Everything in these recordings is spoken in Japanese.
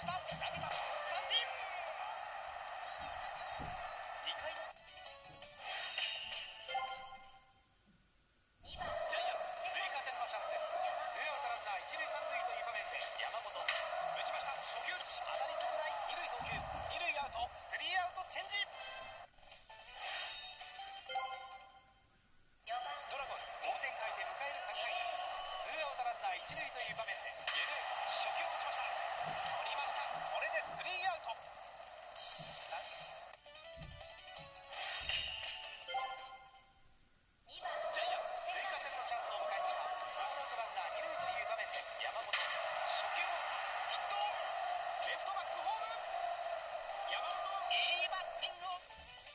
した。投げた。三振。2回のジャイアンツ追加点のチャンスです。ツーアウトランナー一塁三塁という場面で山本打ちました。初球打ち、当たり損ない。二塁送球、二塁アウト、スリーアウトチェンジ。ドラゴンズ追う展開で迎える3回です。ツーアウトランナー一塁という場面でゲレーロ初球打ちました。取りました。これでスリーアウト。ジャイアンツ追加点のチャンスを迎えました。ワンアウトランナー二塁という場面で山本初球をヒット。レフトバックホーム。山本いいバッティングを。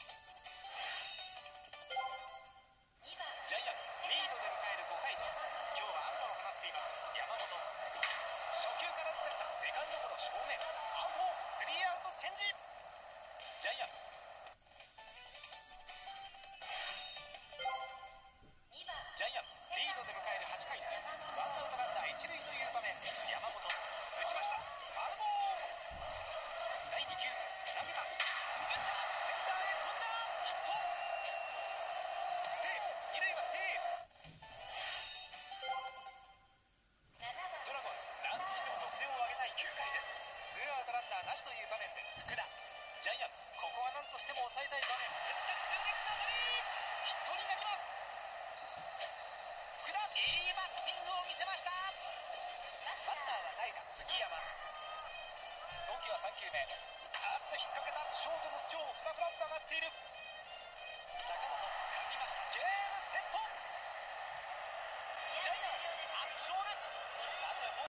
ジャイアンツリードで迎える5回です。今日は安打を放っています山本。初球から打ってった。セカンドゴロ正面。アウト。スリーアウトチェンジ。ジャイアンツジャイアンツリードで迎える8回です。ワンアウトランナー一塁という場面で山本打ちました。ファウルボール。第2球投げた。打った。センターへ飛んだ。ヒット。セーフ。二塁はセーフ。ドラゴンズ何としても得点を挙げたい9回です。ツーアウトランナーなしという場面で福田。ジャイアンツここは何としても抑えたい場面。打って痛烈な当たり。ヒットになります。福田いいバッティングを見せました。バッターは代打杉山。投球は3球目。引っ掛けた。ショートの頭上フラフラっと上がっている。